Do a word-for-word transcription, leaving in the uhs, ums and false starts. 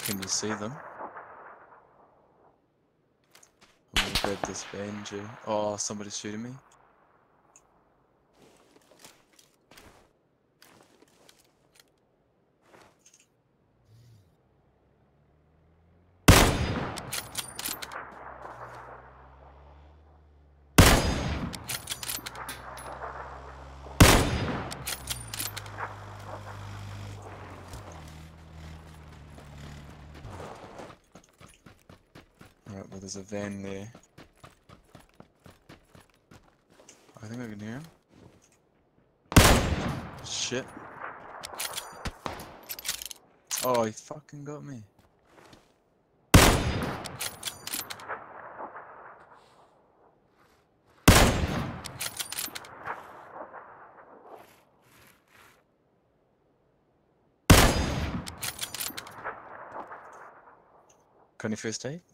Can you see them? I'm gonna grab this banjo. Oh, somebody's shooting me. Alright, well there's a van there. I think I can hear him. Shit. Oh, he fucking got me. Can you first aid?